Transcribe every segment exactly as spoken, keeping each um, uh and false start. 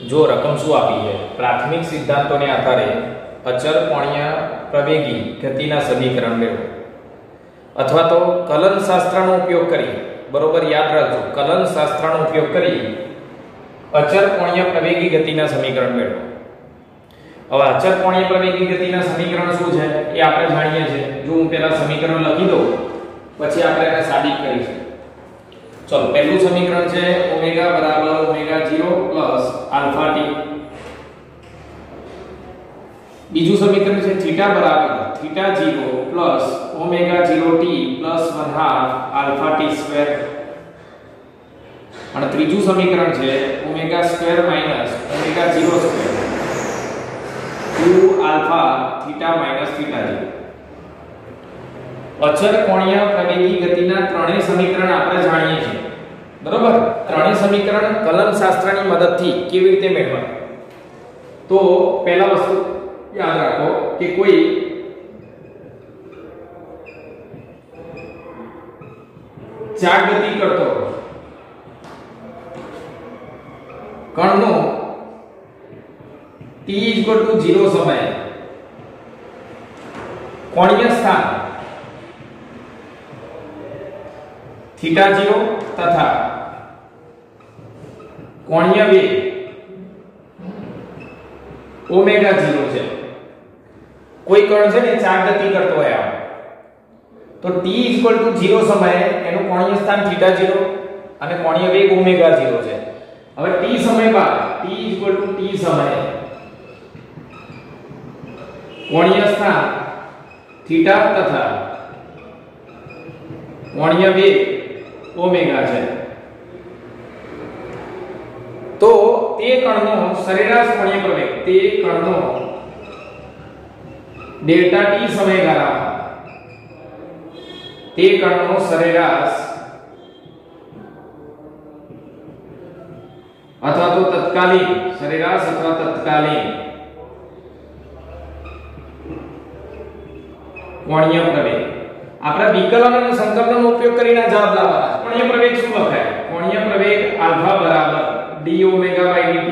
જો રકમ શું આપી છે, પ્રાથમિક સિદ્ધાંતોને આધારે અચળ કોણીય પ્રવેગી ગતિના સમીકરણ મેળવો, અથવા તો કલન શાસ્ત્રનો ઉપયોગ કરી, બરોબર યાદ રાખજો, કલન શાસ્ત્રનો ઉપયોગ કરી અચળ કોણીય પ્રવેગી ગતિના સમીકરણ મેળવો. હવે અચળ કોણીય પ્રવેગી ગતિના સમીકરણ શું છે એ આપણે જાણીએ છીએ. જો હું પહેલા સમીકરણ લખી દઉં પછી આપણે એને સાબિત કરીશું. ચલો, પહેલું સમીકરણ છે ઓમેગા બરાબર omega zero plus alpha t. બીજું સમીકરણ છે થીટા બરાબર theta zero plus omega zero t plus one half alpha t square. અને ત્રીજું સમીકરણ છે omega square minus omega zero square two alpha theta minus theta zero. અચળ કોણીય પ્રવેગી ગતિના ત્રણેય સમીકરણ આપણે જાણીએ છીએ, બરોબર. ત્રણેય સમીકરણ કલન શાસ્ત્રની મદદથી કેવી રીતે મેળવવા? તો પહેલા વસ્તુ યાદ રાખો કે કોઈ ચાક ગતિ કરતો કણનો t ઝીરો સમયે કોણીય સ્થાન થીટા ઝીરો તથા કોણીય વેગ ઓમેગા ઝીરો છે. કોઈ કણ છે ને ચાક ગતિ કરતો હોય તો t ઝીરો સમયે એનું કોણીય સ્થાન થીટા ઝીરો અને કોણીય વેગ ઓમેગા ઝીરો છે. હવે t સમય બાદ t t સમયે કોણીય સ્થાન થીટા તથા કોણીય વેગ ઓમેગા છે. તો તે કણનો સરેરાશ કોણીય પ્રવેગ તે કણનો ડેલ્ટા t સમયગાળામાં તે કણનો સરેરાશ અથવા તો તત્કાલીન સરેરાશ અથવા તત્કાલીન કોણીય પ્રવેગ. આપણે વિકલન અને સંકલનનો ઉપયોગ કરીને જવાબ લાવવાના. કોણીય પ્રવેગ શું લખાય? કોણીય પ્રવેગ આલ્ફા બરાબર d ઓમેગા dt.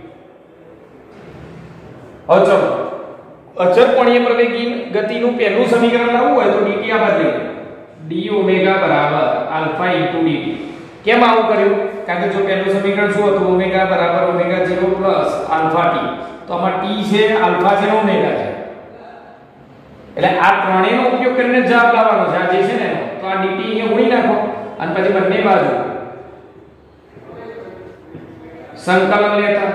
હવે ચલો, અચળ કોણીય પ્રવેગી ગતિનું પહેલું સમીકરણ લાવવું હોય તો dt આ બાજુ d ઓમેગા બરાબર આલ્ફા * dt. કેમ આવું કર્યું? કારણ કે જો પહેલું સમીકરણ શું હતું? ઓમેગા બરાબર omega zero plus alpha t. તો આમાં t છે, આલ્ફા છે, ઓમેગા છે. એટલે આ ત્રણેયનો ઉપયોગ કરીને જવાબ લાવવાનો છે. આ જે છે ને તો આ dt અહીંયા ગુણી નાખો અને પછી બંને બાજુ સંકલન લેતા,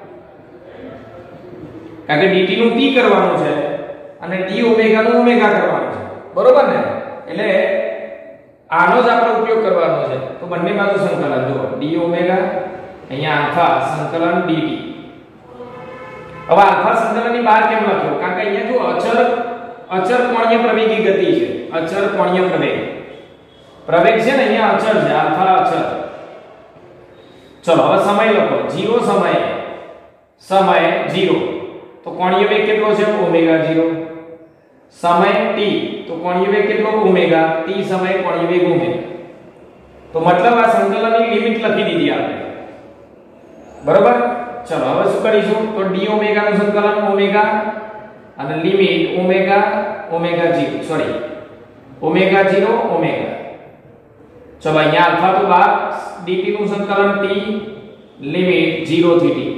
કારણ કે dt નું t કરવાનું છે અને d ઓમેગા નું ઓમેગા કરવાનું છે, બરોબર ને? એટલે આનો જ આપણે ઉપયોગ કરવાનો છે. તો બંને બાજુ સંકલન જો d ઓમેગા અહીંયા આલ્ફા સંકલન dt. હવે આલ્ફા સંકલનની બહાર કેમ લખ્યો? કારણ કે અહીંયા જો અચળ અચળ કોણીય પ્રવેગી ગતિ છે. અચળ કોણીય પ્રવેગ પ્રવેગ છે ને અહીંયા અચળ છે, આલ્ફા અચળ. ચલો હવે સમય લખો. ઝીરો સમયે સમય ઝીરો તો કોણીય વેગ કેટલો છે? Omega zero. સમય t તો કોણીય વેગ કેટલો? ઓમેગા. t સમયે કોણીય વેગ ઓમેગા. તો મતલબ આ સંકલનની લિમિટ લખી દીધી આપણે, બરોબર. ચલો હવે શું કરીશું? તો d ઓમેગા નું સંકલન ઓમેગા અને limit omega omega zero sorry omega zero omega. ચલો અહીંયા આલ્ફા તો બાદ dt નું સંકલન t લિમિટ ઝીરો થી t.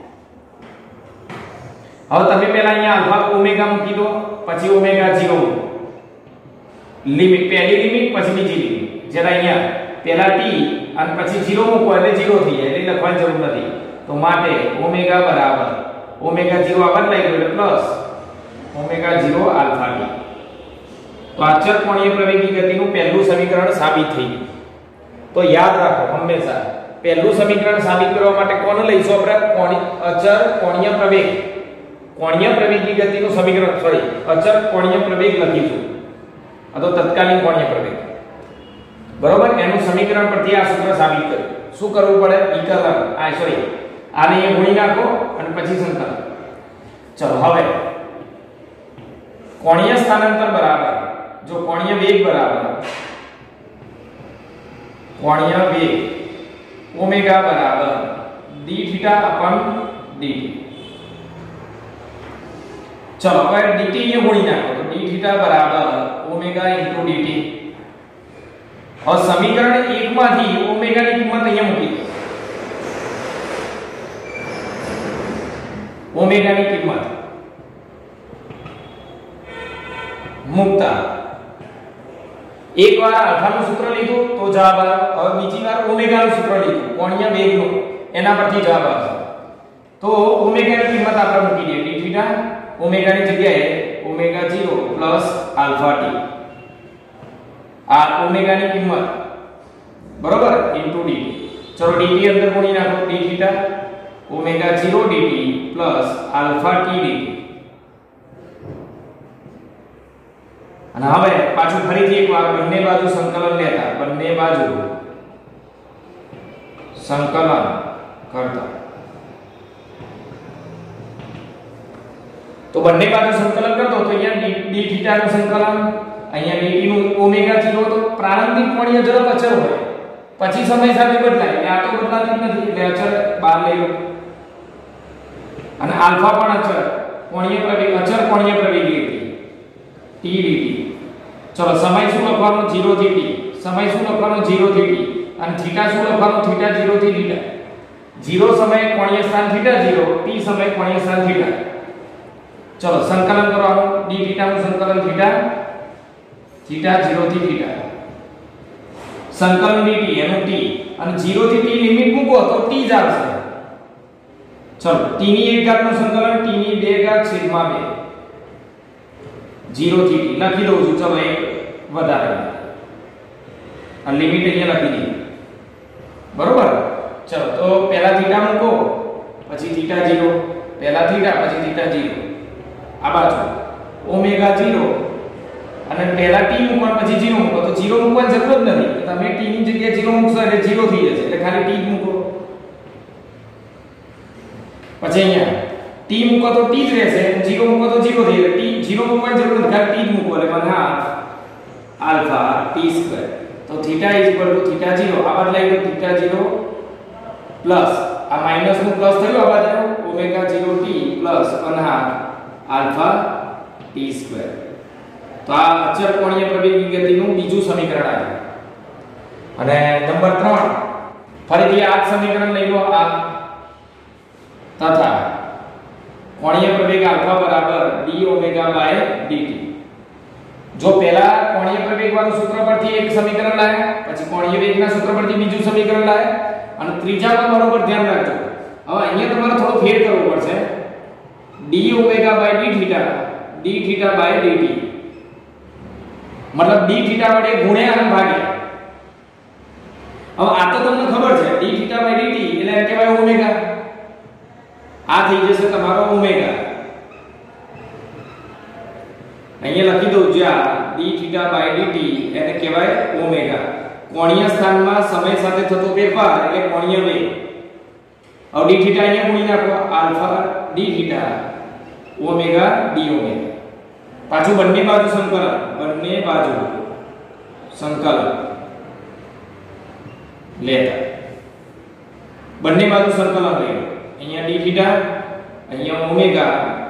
હવે તમે પહેલા અહીંયા આલ્ફા ઓમેગા મૂકી દો, પછી ઓમેગા ઝીરો લિમિટ, પહેલી લિમિટ પછી બીજી લિમિટ. જ્યારે અહીંયા પહેલા t અને પછી ઝીરો મૂકો એટલે ઝીરો થઈ જાય, એટલે લખવાની જરૂર નથી. તો માટે ઓમેગા બરાબર ઓમેગા ઝીરો આ બદલાઈ ગયો એટલે plus omega zero alpha t. તો અચળ કોણીય પ્રવેગી ગતિનું પહેલું સમીકરણ સાબિત થઈ ગયું. તો યાદ રાખો હંમેશા પહેલું સમીકરણ સાબિત કરવા માટે કોને લઈશું આપણે? કોણી અચળ કોણીય પ્રવેગ કોણીય પ્રવેગી ગતિનું સમીકરણ સોરી અચળ કોણીય પ્રવેગ લખીશું અથવા તત્કાલીન કોણીય પ્રવેગ, બરોબર. એનું સમીકરણ પરથી આ સૂત્ર સાબિત કર્યું. શું કરવું પડે? વિકલન આ સોરી આને અહીંયા ગુણી નાખો અને પછી સંકલન. ચલો હવે કોણીય સ્થાનાંતર બરાબર જો કોણીય વેગ બરાબર કોણીય વેગ ઓમેગા બરાબર d થીટા upon dt. चलो હવે dt ये गुणी नाखो तो d थीटा बराबर ओमेगा into dt. और समीकरण एक માંથી ओमेगा ની કિંમત અહીંયા મૂકી દો. ओमेगा ની કિંમત મૂકતા एक बार अल्फा નું સૂત્ર લીધું તો જવાબ આવ્યો. હવે બીજી વાર ઓમેગા નું સૂત્ર લીધું કોણીય વેગનું, એના પરથી જવાબ આવશે. તો ઓમેગા ની કિંમત આપણે મૂકી દઈએ d થીટા. ओमेगा ની જગ્યાએ omega zero plus alpha t. आ ओमेगा ની કિંમત बराबर इनटू dt. चलो dt अंदर गुणी नाखो d theta omega zero dt plus alpha t dt. અને હવે પાછું ફરીથી એકવાર બંને બાજુ સંકલન લેતા બંને બાજુ સંકલન કરતા तो બંને બાજુ સંકલન કરતો તો અહીંયા d થીટા નું સંકલન, અહીંયા dt નું ઓમેગા ज़ीरो તો પ્રારંભિક કોણીય ઝડપ અચળ હોય પછી સમય સાથે બદલાય એટલે આ તો બદલાતી નથી એટલે અચળ બહાર લઈ લો. અને આલ્ફા પણ અચળ કોણીય પ્રવેગ અચળ કોણીય પ્રવેગી t dt. ચલો સમય શું લખવાનો ज़ीरो થી t, સમય શું લખવાનો ज़ीरो થી t અને થીટા શું લખવાનો થીટા ज़ीरो થી થીટા. ज़ीरो समय कोणीय स्थान थीटा ज़ीरो, t समय कोणीय स्थान थीटा. चलो संकलन करवानो d थीटा નું સંકલન थीटा थीटा ज़ीरो થી थीटा संकलन dt એનો t અને ज़ीरो થી t લિમિટ મૂકો તો t જ આવશે. चलो t ની એક ઘાત નું સંકલન t ની બે ઘાત છેદમાં બે ज़ीरो થી t લખી દઉં છું. ચલો એક વધારે આ લિમિટ અહીંયા લખી દીધી બરોબર. चलो तो पहला थीटा મૂકો પછી थीटा ज़ीरो, पहला थीटा પછી थीटा ज़ीरो. आ बाजू ओमेगा ज़ीरो અને પહેલા t મૂકો પછી ज़ीरो મૂકો તો ज़ीरो મૂકવાની જરૂર જ નથી. તમે t ની જગ્યાએ ज़ीरो મૂકશો એટલે ज़ीरो થઈ જશે એટલે ખાલી t જ મૂકો. પછી અહીંયા t મૂકો તો t જ રહેશે, ज़ीरो મૂકો તો ज़ीरो થઈ જશે. t ज़ीरो મૂકવાની જરૂર નથી, ખાલી t જ મૂકો એટલે મને આલ્ફા t સ્ક્વેર. તો theta is equal to theta zero. આ બદલાઈ ગયો થીટા ज़ीरो प्लस आ माइनस નું પ્લસ થયું આ બાજુ omega zero t plus one half alpha t square. તો આ અચળ કોણીય પ્રવેગી ગતિનું બીજું સમીકરણ આવ્યું. અને નંબર ત્રણ ફરીથી આ સમીકરણ લઈ લો. આ તથા કોણીય પ્રવેગ આલ્ફા બરાબર d ઓમેગા બાય dt. જો પહેલા કોણીય પ્રવેગ વાળું સૂત્ર પરથી એક સમીકરણ લાયા પછી કોણીય વેગના સૂત્ર પરથી બીજું સમીકરણ લાયા અને ત્રીજામાં બરોબર ધ્યાન રાખજો. હવે અહીંયા તમારે થોડો ફેર કરવો પડશે. d omega by d theta d theta by dt मतलब d થીટા વડે ગુણ્યા અને ભાગ્યા. હવે આ તો તમને ખબર છે d થીટા બાય dt એટલે એમ કહેવાય ઓમેગા. આ થઈ જશે તમારો ઓમેગા. અહીંયા લખી દઉં જ્યાં d થીટા બાય dt એને કહેવાય ઓમેગા. કોણીય સ્થાનમાં સમય સાથે થતો ફેરફાર એટલે કોણીય વેગ. હવે d થીટા અહીંયા ગુણી નાખો alpha d theta omega d omega. પાછું બંને બાજુ સંકલન બંને બાજુ સંકલન લેતા બંને બાજુ સંકલન લઈ અહીંયા d થીટા અહીંયા ઓમેગા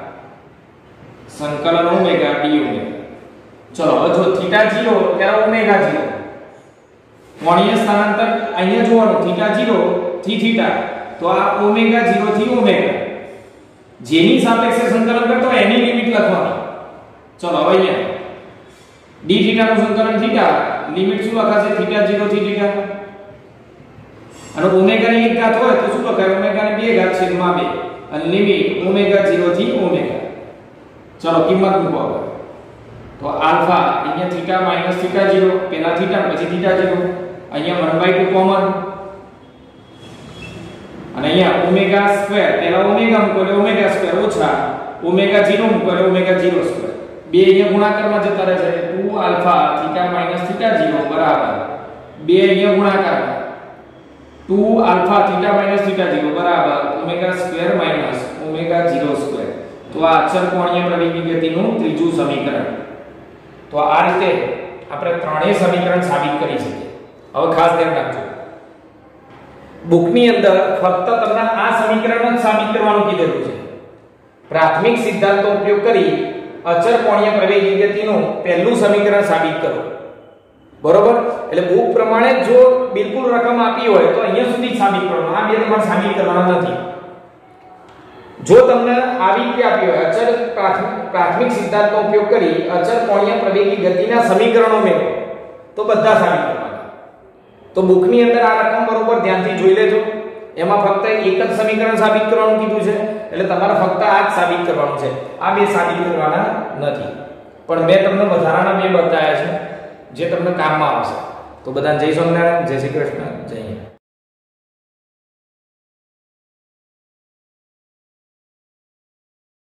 સંકલન ઓમેગા d ઓમેગા. ચલો હવે જો થીટા ज़ीरो ત્યારે ઓમેગા ज़ीरो कोणीय स्थानांतर અહીંયા જોવાનું થીટા ज़ीरो થી થીટા તો આ ઓમેગા ज़ीरो થી ઓમેગા જેની સાપેક્ષે સંકલન કરતો હોય એની લિમિટ લખવાની. ચલો હવે અહીંયા d થીટા નું સંકલન થીટા લિમિટ શું લખાશે થીટા ज़ीरो થી થીટા અને ઓમેગા ની એક ઘાત હોય તો શું લખાય ઓમેગા ની બે ઘાત છેદમાં બે અને લિમિટ ઓમેગા ज़ीरो થી ઓમેગા. ચલો કિંમત મૂકો. તો આલ્ફા અહીંયા થીટા માઈનસ થીટા ज़ीरो પહેલા થીટા પછી થીટા ज़ीरो અહીંયા वन बाय टू કોમન અને અહીંયા ઓમેગા સ્ક્વેર પહેલા ઓમેગા મૂકો એટલે ઓમેગા સ્ક્વેર ઓછા ઓમેગા ज़ीरो મૂકો એટલે ઓમેગા ज़ीरो સ્ક્વેર. બે અહીંયા ગુણાકારમાં જતા રહેશે two alpha theta minus theta zero બરાબર બે અહીંયા ગુણાકાર two alpha theta minus theta zero બરાબર omega square minus omega zero square. તો આ અચળ કોણીય પ્રવેગી ગતિનું ત્રીજું સમીકરણ. તો આ રીતે આપણે ત્રણેય સમીકરણ સાબિત કરી શકીએ. હવે ખાસ ધ્યાન રાખજો બુકની અંદર ફક્ત તમને આ સમીકરણ જ સાબિત કરવાનું કીધેલું છે. પ્રાથમિક સિદ્ધાંતનો ઉપયોગ કરી અચળ કોણીય પ્રવેગી ગતિનું પહેલું સમીકરણ સાબિત કરો. બરોબર? એટલે બુક પ્રમાણે જો બિલકુલ રકમ આપી હોય તો અહીંયા સુધી સાબિત કરવાનું. આ બે તમારે સાબિત કરવાના નથી. જો તમને આવી રીતે આપી હોય અચળ પ્રાથમિક સિદ્ધાંતનો ઉપયોગ કરી અચળ કોણીય પ્રવેગી ગતિના સમીકરણો મેળવો તો બધા સાબિત કરવાના. તો બુકની અંદર આ રકમ બરોબર ધ્યાનથી જોઈ લેજો. એમાં ફક્ત એક જ સમીકરણ સાબિત કરવાનું કીધું છે એટલે તમારે ફક્ત આ જ સાબિત કરવાનું છે. આ બે સાબિત કરવાના નથી. પણ મેં તમને વધારાના બે બતાવ્યા છે જે તમને કામમાં આવશે. તો બધાને જય સ્વામિનારાયણ, જય શ્રી કૃષ્ણ, જય હિન્દ.